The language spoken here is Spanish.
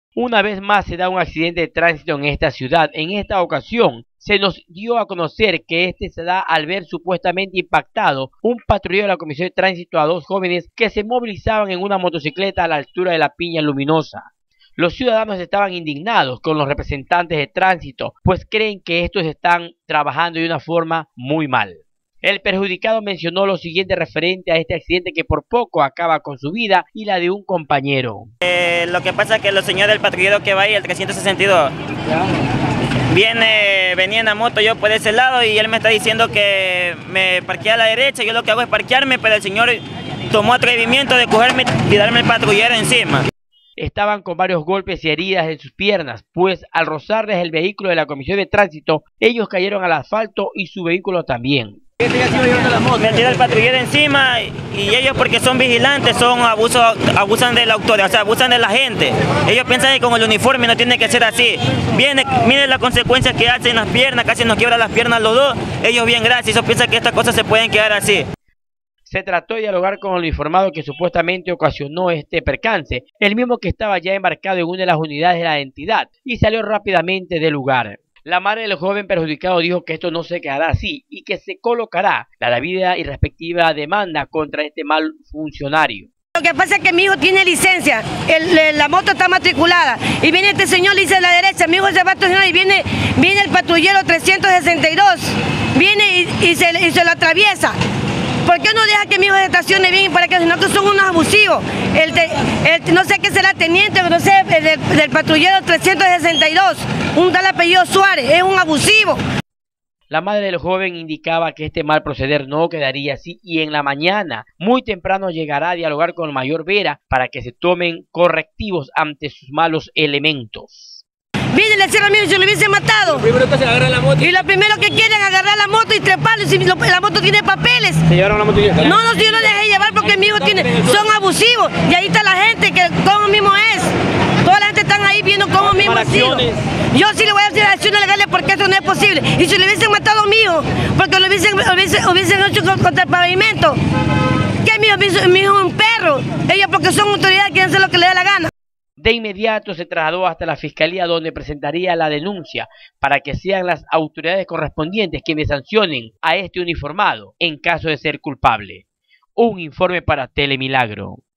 Una vez más se da un accidente de tránsito en esta ciudad. En esta ocasión se nos dio a conocer que este se da al ver supuestamente impactado un patrullero de la Comisión de Tránsito a dos jóvenes que se movilizaban en una motocicleta a la altura de la Piña Luminosa. Los ciudadanos estaban indignados con los representantes de tránsito, pues creen que estos están trabajando de una forma muy mal. El perjudicado mencionó lo siguiente referente a este accidente que por poco acaba con su vida y la de un compañero. Lo que pasa es que los señores del patrullero que va ahí, el 362, venía en la moto yo por ese lado y él me está diciendo que me parquee a la derecha. Yo lo que hago es parquearme, pero el señor tomó atrevimiento de cogerme y darme el patrullero encima. Estaban con varios golpes y heridas en sus piernas, pues al rozarles el vehículo de la Comisión de Tránsito, ellos cayeron al asfalto y su vehículo también. Me tira el patrullero encima y ellos, porque son vigilantes, abusan de la autoridad, o sea, abusan de la gente. Ellos piensan que con el uniforme no tiene que ser así. Miren las consecuencias que hacen las piernas, casi nos quiebran las piernas los dos. Ellos bien graciosos piensan que estas cosas se pueden quedar así. Se trató de dialogar con el uniformado que supuestamente ocasionó este percance, el mismo que estaba ya embarcado en una de las unidades de la entidad, y salió rápidamente del lugar. La madre del joven perjudicado dijo que esto no se quedará así y que se colocará la debida y respectiva demanda contra este mal funcionario. Lo que pasa es que mi hijo tiene licencia, la moto está matriculada y viene este señor, le dice a la derecha, mi hijo se va a estacionar y viene el patrullero 362, viene y se lo atraviesa. ¿Por qué no deja que mi hijo se estacione bien? Para que sino que son unos abusivos. No sé qué será teniente, no sé, del patrullero 362, un tal apellido Suárez, es un abusivo. La madre del joven indicaba que este mal proceder no quedaría así y en la mañana, muy temprano, llegará a dialogar con el mayor Vera para que se tomen correctivos ante sus malos elementos. Viene el cerro mío y se lo hubiese matado. Lo primero que hacen es agarrar la moto. Y lo primero que quieren es agarrar la moto y treparlo. Si la moto tiene papeles. ¿Se llevaron la moto? No, yo no dejé llevar porque mi hijo son abusivos. Y ahí está la gente que cómo mismo es. Toda la gente están ahí viendo cómo mismo es. Yo sí le voy a hacer acciones legales porque eso no es posible. Y si le hubiesen matado a mi hijo, porque lo hubiesen hecho contra el pavimento. ¿Qué mi hijo es un perro? Ellos porque son autoridades quieren hacer lo que les dé la gana. De inmediato se trasladó hasta la fiscalía donde presentaría la denuncia para que sean las autoridades correspondientes quienes sancionen a este uniformado en caso de ser culpable. Un informe para Telemilagro.